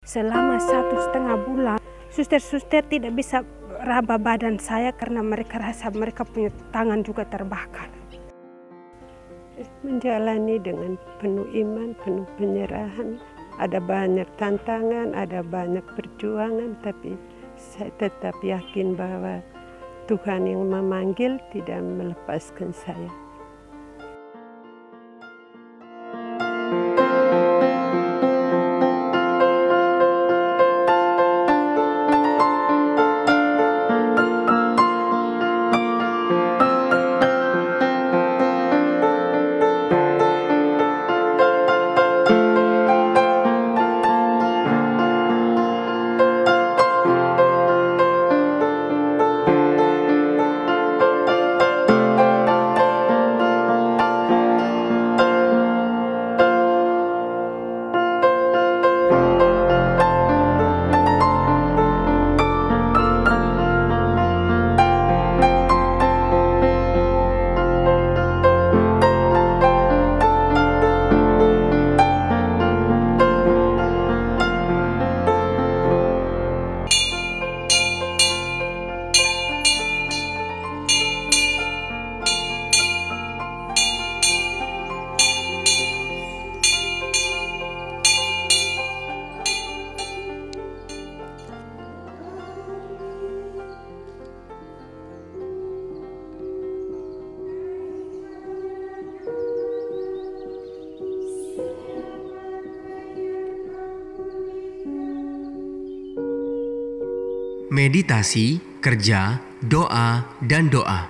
Selama 1,5 bulan, suster-suster tidak bisa raba badan saya karena mereka rasa mereka punya tangan juga terbakar. Menjalani dengan penuh iman, penuh penyerahan. Ada banyak tantangan, ada banyak perjuangan, tapi saya tetap yakin bahwa Tuhan yang memanggil tidak melepaskan saya. Meditasi, kerja, doa, dan doa.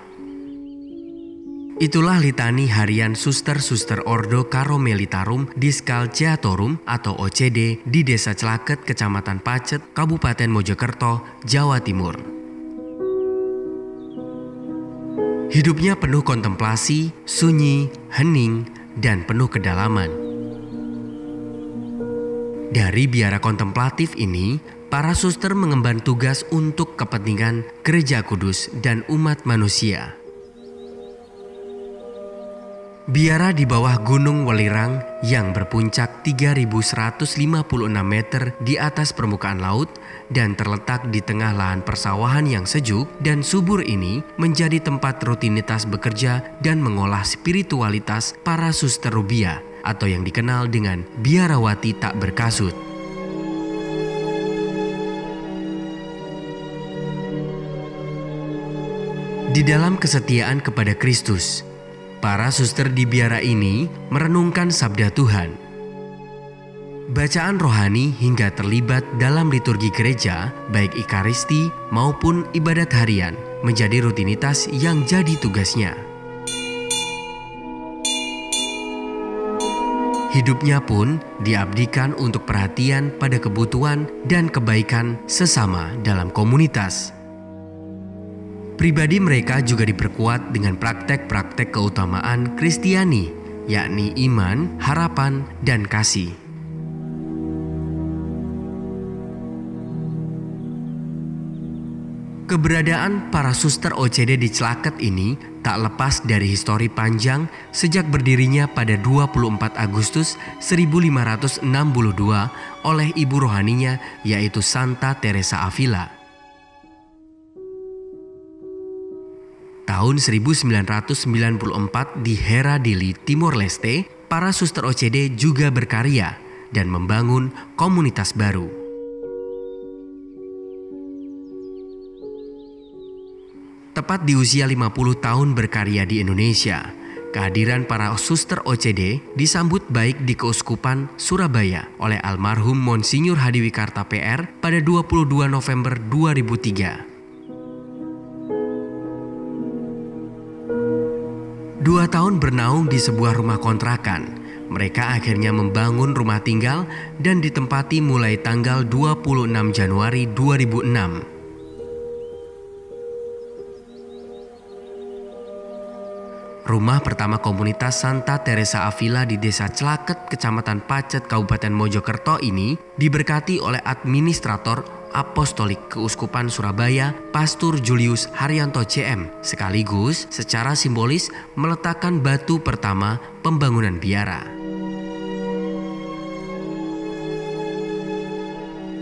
Itulah litani harian suster-suster Ordo Karomelitarum Discalciatorum atau OCD di Desa Celaket, Kecamatan Pacet, Kabupaten Mojokerto, Jawa Timur. Hidupnya penuh kontemplasi, sunyi, hening, dan penuh kedalaman. Dari biara kontemplatif ini, para suster mengemban tugas untuk kepentingan Gereja Kudus dan umat manusia. Biara di bawah Gunung Welirang yang berpuncak 3.156 meter di atas permukaan laut dan terletak di tengah lahan persawahan yang sejuk dan subur ini menjadi tempat rutinitas bekerja dan mengolah spiritualitas para suster Rubia atau yang dikenal dengan biarawati tak berkasut. Di dalam kesetiaan kepada Kristus, para suster di biara ini merenungkan sabda Tuhan. Bacaan rohani hingga terlibat dalam liturgi gereja, baik Ekaristi maupun ibadat harian, menjadi rutinitas yang jadi tugasnya. Hidupnya pun diabdikan untuk perhatian pada kebutuhan dan kebaikan sesama dalam komunitas. Pribadi mereka juga diperkuat dengan praktek-praktek keutamaan Kristiani, yakni iman, harapan, dan kasih. Keberadaan para suster OCD di Celaket ini tak lepas dari histori panjang sejak berdirinya pada 24 Agustus 1562 oleh ibu rohaninya yaitu Santa Teresa Avila. Tahun 1994 di Heradili, Timor Leste, para suster OCD juga berkarya dan membangun komunitas baru. Tepat di usia 50 tahun berkarya di Indonesia, kehadiran para suster OCD disambut baik di Keuskupan Surabaya oleh almarhum Monsinyur Hadiwikarta PR pada 22 November 2003. 2 tahun bernaung di sebuah rumah kontrakan, mereka akhirnya membangun rumah tinggal dan ditempati mulai tanggal 26 Januari 2006. Rumah pertama komunitas Santa Teresa Avila di Desa Celaket, Kecamatan Pacet, Kabupaten Mojokerto ini diberkati oleh administrator Apostolik Keuskupan Surabaya, Pastor Julius Haryanto CM, sekaligus secara simbolis meletakkan batu pertama pembangunan biara.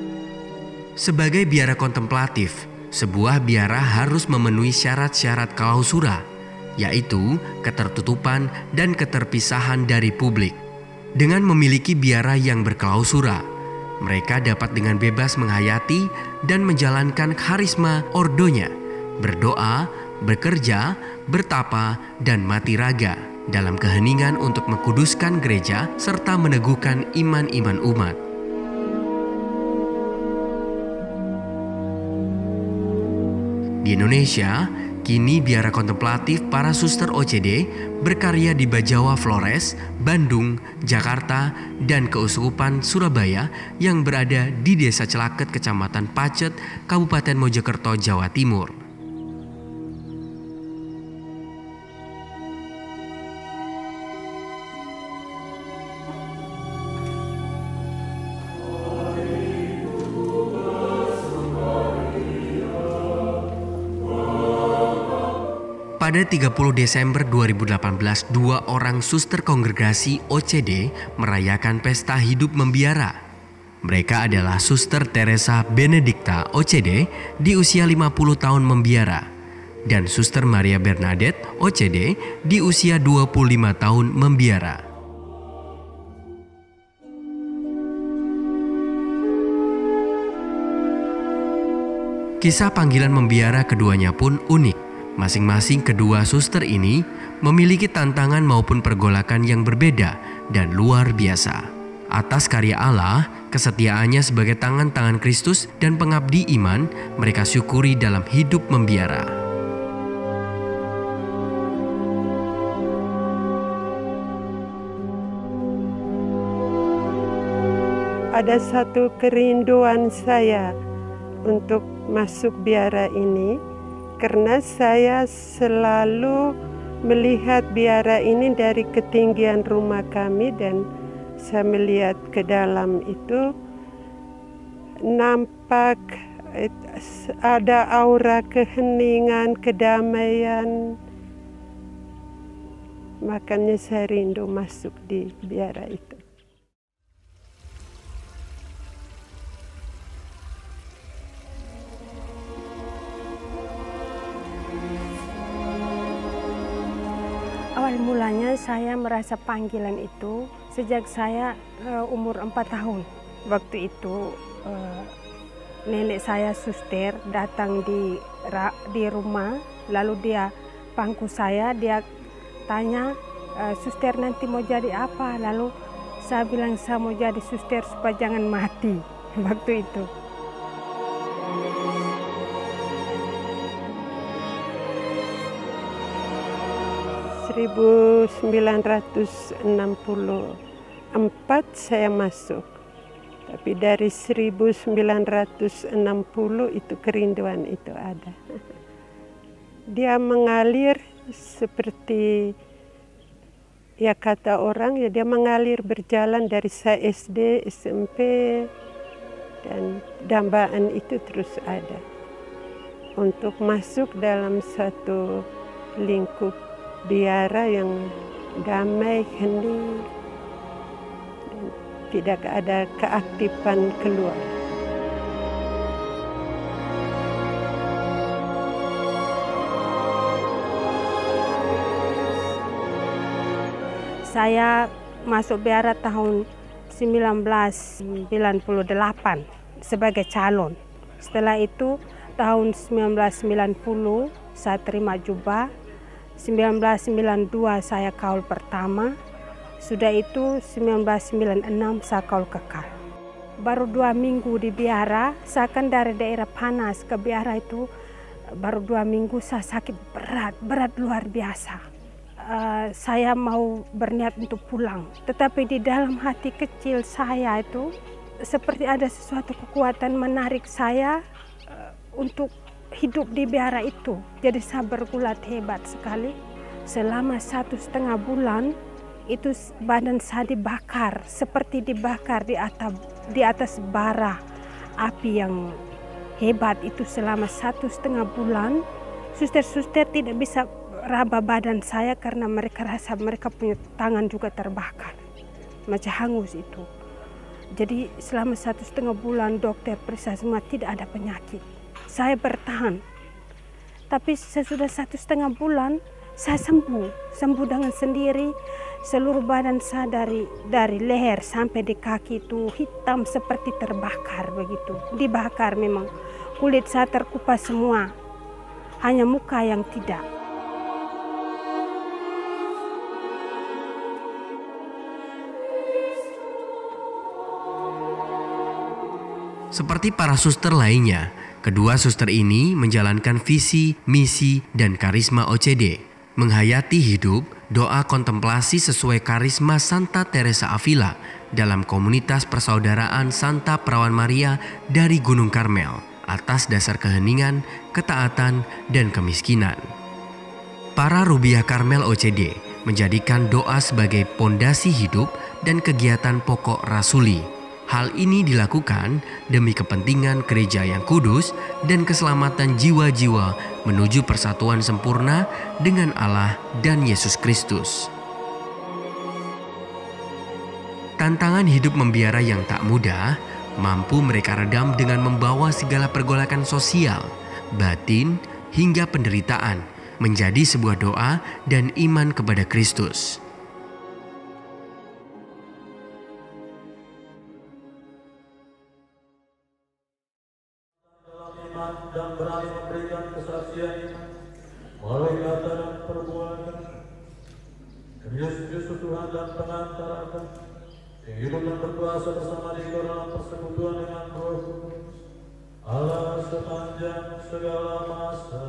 Sebagai biara kontemplatif, sebuah biara harus memenuhi syarat-syarat klausura, yaitu ketertutupan dan keterpisahan dari publik. Dengan memiliki biara yang berklausura, mereka dapat dengan bebas menghayati dan menjalankan karisma ordonya, berdoa, bekerja, bertapa, dan mati raga dalam keheningan untuk mengkuduskan gereja serta meneguhkan iman-iman umat. Di Indonesia, kini biara kontemplatif para suster OCD berkarya di Bajawa Flores, Bandung, Jakarta, dan Keuskupan Surabaya yang berada di Desa Celaket, Kecamatan Pacet, Kabupaten Mojokerto, Jawa Timur. Pada 30 Desember 2018, 2 orang suster kongregasi OCD merayakan pesta hidup membiara. Mereka adalah Suster Teresa Benedikta OCD di usia 50 tahun membiara dan Suster Maria Bernadette OCD di usia 25 tahun membiara. Kisah panggilan membiara keduanya pun unik. Masing-masing kedua suster ini memiliki tantangan maupun pergolakan yang berbeda dan luar biasa. Atas karya Allah, kesetiaannya sebagai tangan-tangan Kristus dan pengabdi iman, mereka syukuri dalam hidup membiara. Ada satu kerinduan saya untuk masuk biara ini, karena saya selalu melihat biara ini dari ketinggian rumah kami dan saya melihat ke dalam itu nampak ada aura keheningan, kedamaian. Makanya saya rindu masuk di biara itu. Awal mulanya saya merasa panggilan itu sejak saya umur 4 tahun. Waktu itu nenek saya suster datang di rumah, lalu dia pangku saya, dia tanya, suster nanti mau jadi apa? Lalu saya bilang saya mau jadi suster supaya jangan mati waktu itu. Tahun 1964 saya masuk, tapi dari 1960 itu kerinduan itu ada. Dia mengalir seperti ya kata orang ya, dia mengalir berjalan dari saya SD, SMP, dan dambaan itu terus ada untuk masuk dalam satu lingkup biara yang damai, hening, tidak ada keaktifan keluar. Saya masuk biara tahun 1998 sebagai calon. Setelah itu tahun 1990 saya terima jubah. 1992 saya kaul pertama, sudah itu 1996 saya kaul kekal. Baru 2 minggu di biara, saya kan dari daerah panas ke biara itu, baru 2 minggu saya sakit berat luar biasa. Saya mau berniat untuk pulang, tetapi di dalam hati kecil saya itu seperti ada sesuatu kekuatan menarik saya untuk hidup di biara itu. Jadi saya bergulat hebat sekali. Selama 1,5 bulan itu badan saya dibakar, seperti dibakar di atas bara api yang hebat itu selama 1,5 bulan. Suster-suster tidak bisa raba badan saya karena mereka rasa mereka punya tangan juga terbakar, macam hangus itu. Jadi selama 1,5 bulan dokter periksa semua tidak ada penyakit. Saya bertahan. Tapi sesudah 1,5 bulan saya sembuh dengan sendiri. Seluruh badan saya dari leher sampai di kaki itu hitam seperti terbakar begitu. Dibakar memang. Kulit saya terkupas semua. Hanya muka yang tidak. Seperti para suster lainnya, kedua suster ini menjalankan visi, misi, dan karisma OCD. Menghayati hidup, doa kontemplasi sesuai karisma Santa Teresa Avila dalam komunitas persaudaraan Santa Perawan Maria dari Gunung Karmel atas dasar keheningan, ketaatan, dan kemiskinan. Para Rubiah Karmel OCD menjadikan doa sebagai pondasi hidup dan kegiatan pokok rasuli. Hal ini dilakukan demi kepentingan gereja yang kudus dan keselamatan jiwa-jiwa menuju persatuan sempurna dengan Allah dan Yesus Kristus. Tantangan hidup membiara yang tak mudah mampu mereka redam dengan membawa segala pergolakan sosial, batin, hingga penderitaan menjadi sebuah doa dan iman kepada Kristus. Dan berani memberikan kesaksian melalui kata dan perbuatan Yesus Kristus Tuhan dan pengantara kami yang hidup dan berkuasa bersama di dalam persekutuan dengan Roh Kudus Allah sepanjang segala masa.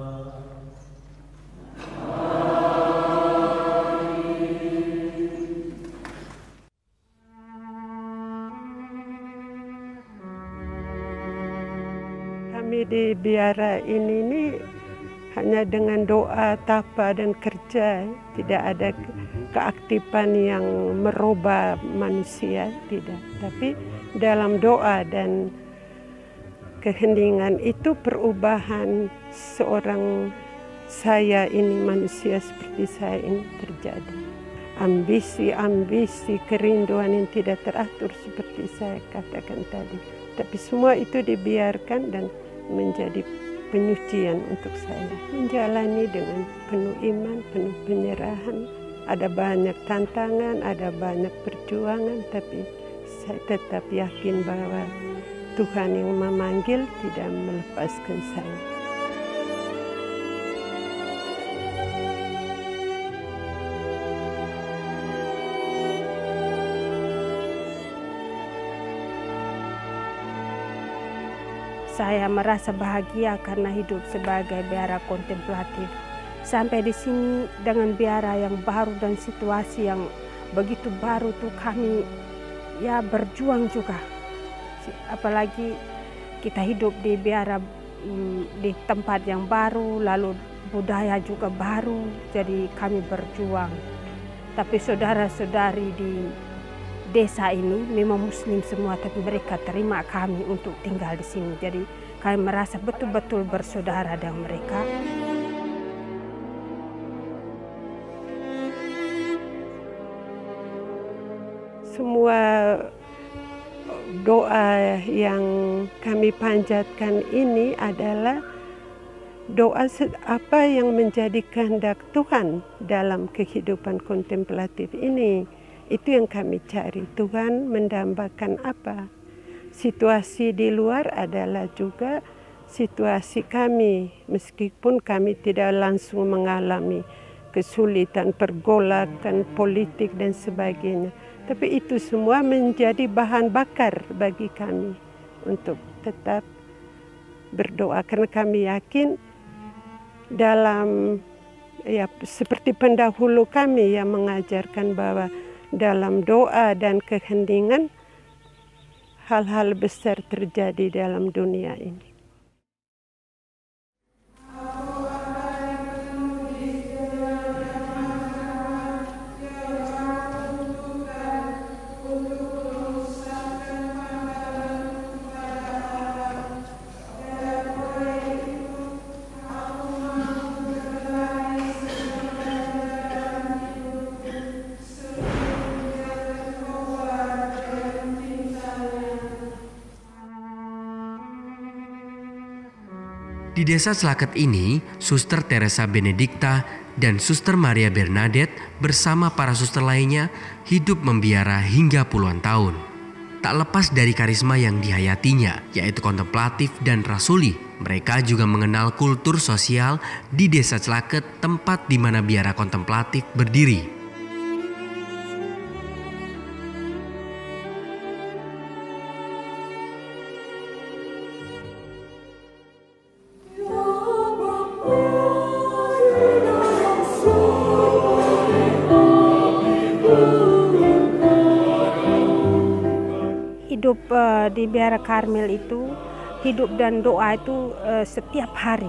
Kami di biara ini hanya dengan doa, tapa, dan kerja. Tidak ada keaktifan yang merubah manusia, tidak. Tapi dalam doa dan keheningan itu perubahan seorang saya ini, manusia seperti saya ini terjadi. Ambisi, kerinduan yang tidak teratur seperti saya katakan tadi. Tapi semua itu dibiarkan dan menjadi penyucian untuk saya. Menjalani dengan penuh iman, penuh penyerahan. Ada banyak tantangan, ada banyak perjuangan, tapi saya tetap yakin bahwa Tuhan yang memanggil tidak melepaskan saya. Saya merasa bahagia karena hidup sebagai biara kontemplatif. Sampai di sini dengan biara yang baru dan situasi yang begitu baru tuh kami ya berjuang juga. Apalagi kita hidup di biara di tempat yang baru, lalu budaya juga baru, jadi kami berjuang. Tapi saudara-saudari di desa ini memang muslim semua, tapi mereka terima kami untuk tinggal di sini. Jadi kami merasa betul-betul bersaudara dengan mereka. Semua doa yang kami panjatkan ini adalah doa apa yang menjadi kehendak Tuhan dalam kehidupan kontemplatif ini. Itu yang kami cari. Tuhan mendambakan apa? Situasi di luar adalah juga situasi kami. Meskipun kami tidak langsung mengalami kesulitan, pergolakan politik dan sebagainya. Tapi itu semua menjadi bahan bakar bagi kami untuk tetap berdoa. Karena kami yakin dalam seperti pendahulu kami yang mengajarkan bahwa dalam doa dan keheningan hal-hal besar terjadi dalam dunia ini. Di desa Celaket ini, Suster Teresa Benedikta dan Suster Maria Bernadette bersama para suster lainnya hidup membiara hingga puluhan tahun. Tak lepas dari karisma yang dihayatinya, yaitu kontemplatif dan rasuli, mereka juga mengenal kultur sosial di desa Celaket, tempat di mana biara kontemplatif berdiri. Hidup di Biara Karmel itu, hidup dan doa itu setiap hari.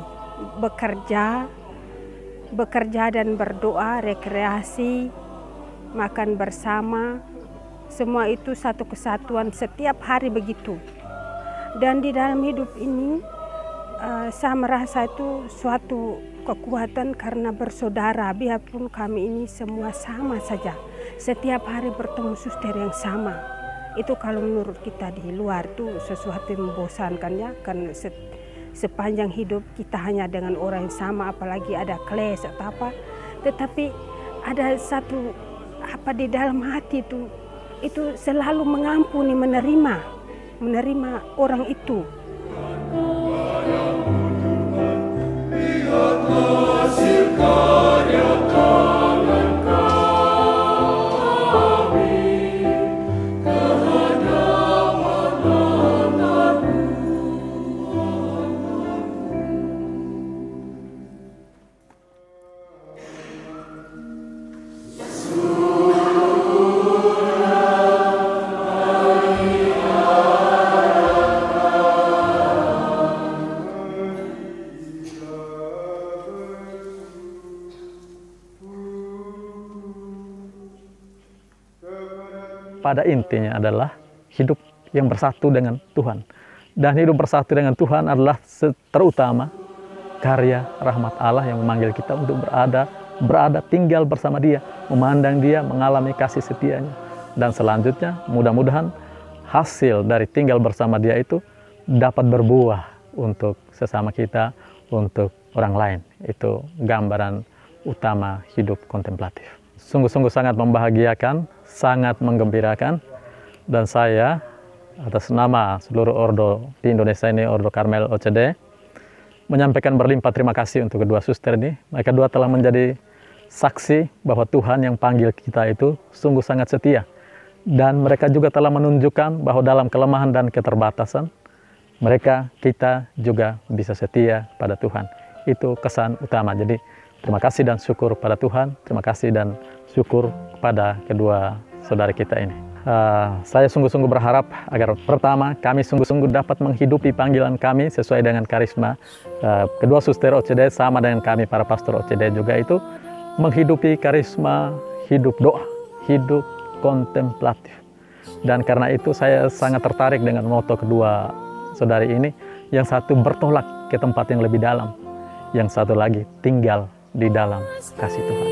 Bekerja dan berdoa, rekreasi, makan bersama, semua itu satu kesatuan setiap hari begitu. Dan di dalam hidup ini, saya merasa itu suatu kekuatan karena bersaudara, biarpun kami ini semua sama saja. Setiap hari bertemu suster yang sama. Itu kalau menurut kita di luar itu sesuatu yang membosankan ya, kan sepanjang hidup kita hanya dengan orang yang sama, apalagi ada kelas atau apa. Tetapi ada satu apa di dalam hati itu selalu mengampuni, menerima orang itu. Pada intinya adalah hidup yang bersatu dengan Tuhan. Dan hidup bersatu dengan Tuhan adalah terutama karya rahmat Allah yang memanggil kita untuk berada tinggal bersama Dia, memandang Dia, mengalami kasih setianya. Dan selanjutnya mudah-mudahan hasil dari tinggal bersama Dia itu dapat berbuah untuk sesama kita, untuk orang lain. Itu gambaran utama hidup kontemplatif. Sungguh-sungguh sangat membahagiakan, sangat menggembirakan, dan saya atas nama seluruh ordo di Indonesia ini, Ordo Karmel OCD, menyampaikan berlimpah terima kasih untuk kedua suster ini. Mereka dua telah menjadi saksi bahwa Tuhan yang panggil kita itu sungguh sangat setia, dan mereka juga telah menunjukkan bahwa dalam kelemahan dan keterbatasan kita juga bisa setia pada Tuhan. Itu kesan utama. Jadi terima kasih dan syukur pada Tuhan, terima kasih dan syukur pada kedua saudara kita ini. Saya sungguh-sungguh berharap agar pertama kami sungguh-sungguh dapat menghidupi panggilan kami sesuai dengan karisma kedua suster OCD, sama dengan kami para pastor OCD juga, itu menghidupi karisma hidup doa, hidup kontemplatif. Dan karena itu saya sangat tertarik dengan moto kedua saudari ini. Yang satu bertolak ke tempat yang lebih dalam, yang satu lagi tinggal di dalam kasih Tuhan.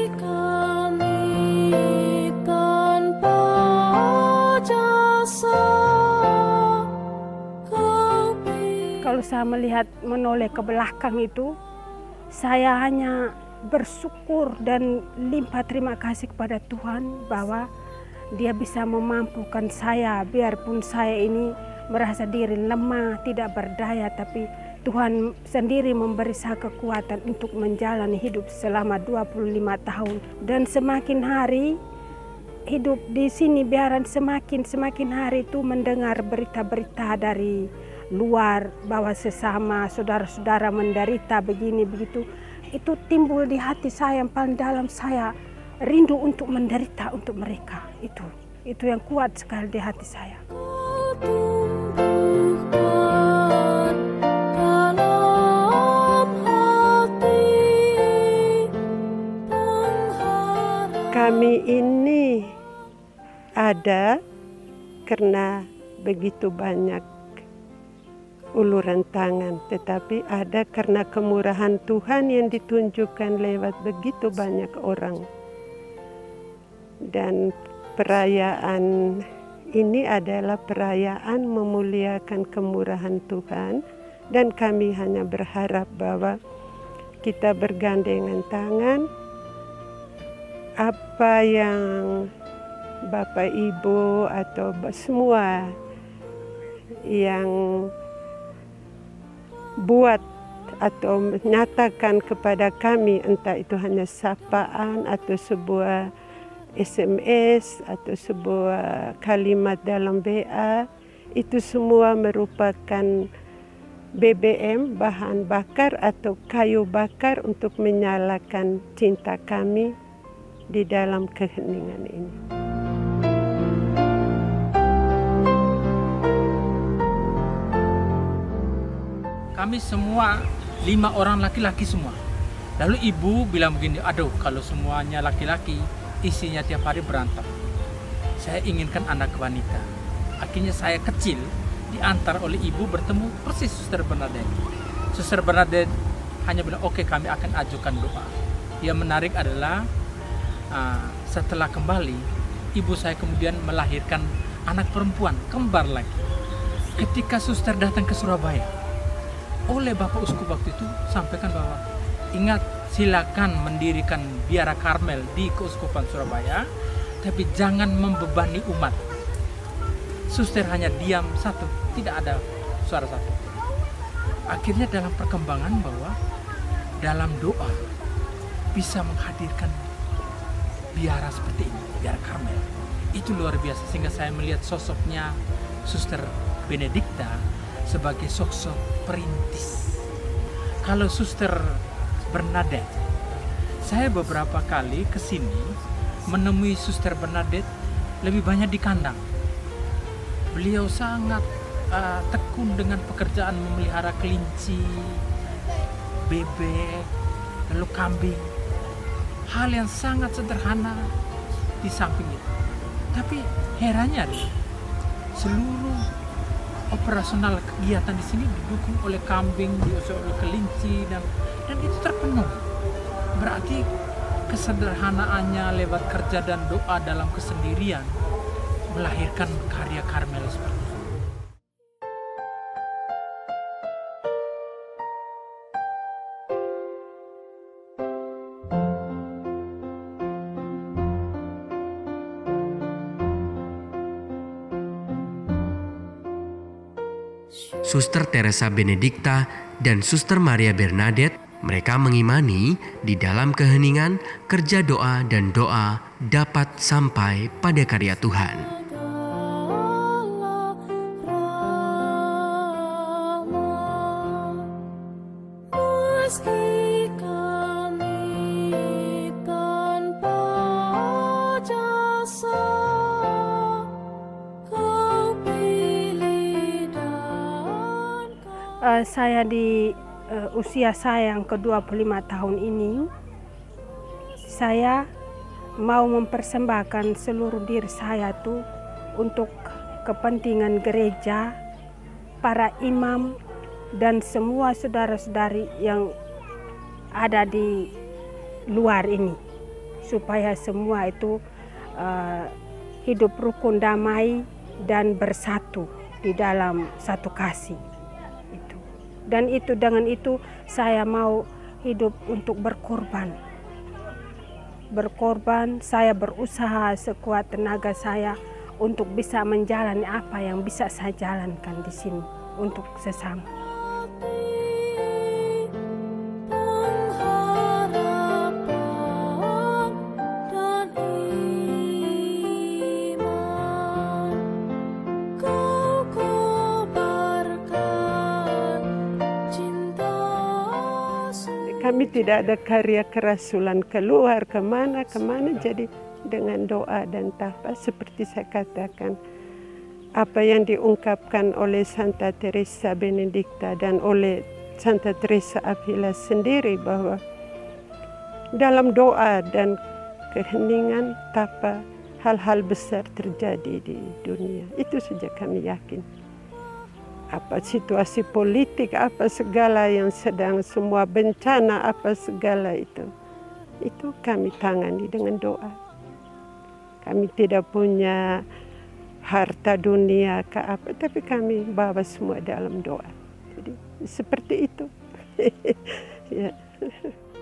Kalau saya melihat menoleh ke belakang itu, saya hanya bersyukur dan limpah terima kasih kepada Tuhan bahwa Dia bisa memampukan saya, biarpun saya ini merasa diri lemah, tidak berdaya, tapi Tuhan sendiri memberi saya kekuatan untuk menjalani hidup selama 25 tahun. Dan semakin hari hidup di sini biaran semakin hari itu mendengar berita-berita dari luar bahwa sesama saudara-saudara menderita begini begitu, itu timbul di hati saya yang paling dalam, saya rindu untuk menderita untuk mereka. Itu yang kuat sekali di hati saya. Kami ini ada karena begitu banyak uluran tangan, tetapi ada karena kemurahan Tuhan yang ditunjukkan lewat begitu banyak orang. Dan perayaan ini adalah perayaan memuliakan kemurahan Tuhan Dan kami hanya berharap bahwa kita bergandengan tangan, apa yang Bapak Ibu atau semua yang buat atau menyatakan kepada kami, entah itu hanya sapaan atau sebuah SMS atau sebuah kalimat dalam WA, itu semua merupakan BBM, bahan bakar atau kayu bakar untuk menyalakan cinta kami di dalam keheningan ini. Kami semua 5 orang laki-laki semua. Lalu ibu bilang begini, aduh kalau semuanya laki-laki, isinya tiap hari berantem. Saya inginkan anak wanita. Akhirnya saya kecil diantar oleh ibu bertemu persis Suster Bernadette. Suster Bernadette hanya bilang, oke, kami akan ajukan doa. Yang menarik adalah setelah kembali, ibu saya kemudian melahirkan anak perempuan, kembar lagi. Ketika suster datang ke Surabaya, oleh Bapak Uskup waktu itu sampaikan bahwa ingat, silakan mendirikan biara Karmel di Keuskupan Surabaya, tapi jangan membebani umat. Suster hanya diam satu, tidak ada suara satu. Akhirnya dalam perkembangan bahwa dalam doa bisa menghadirkan biara seperti ini, biara Karmel. Itu luar biasa, sehingga saya melihat sosoknya Suster Benedikta sebagai sosok perintis. Kalau Suster Bernadette, saya beberapa kali ke sini menemui Suster Bernadette lebih banyak di kandang. Beliau sangat tekun dengan pekerjaan memelihara kelinci, bebek, lalu kambing. Hal yang sangat sederhana di samping itu. Tapi herannya adalah seluruh operasional kegiatan di sini didukung oleh kambing, didukung oleh kelinci, dan itu terpenuhi. Berarti kesederhanaannya lewat kerja dan doa dalam kesendirian melahirkan karya Karmel seperti itu. Suster Teresa Benedikta dan Suster Maria Bernadette, mereka mengimani di dalam keheningan, kerja doa dan doa dapat sampai pada karya Tuhan. Saya di usia saya yang ke-25 tahun ini, saya mau mempersembahkan seluruh diri saya tuh untuk kepentingan gereja, para imam, dan semua saudara-saudari yang ada di luar ini, supaya semua itu hidup rukun damai dan bersatu di dalam satu kasih. Dan dengan itu saya mau hidup untuk berkorban. Saya berusaha sekuat tenaga saya untuk bisa menjalani apa yang bisa saya jalankan di sini untuk sesama. Kami tidak ada karya kerasulan keluar kemana, jadi dengan doa dan tapa seperti saya katakan. Apa yang diungkapkan oleh Santa Teresa Benedikta dan oleh Santa Teresa Avila sendiri, bahwa dalam doa dan keheningan tapa hal-hal besar terjadi di dunia. Itu saja kami yakin. Apa situasi politik, apa segala yang sedang, semua bencana, apa segala itu kami tangani dengan doa. Kami tidak punya harta dunia ke apa, tapi kami bawa semua dalam doa. Jadi seperti itu. Ya.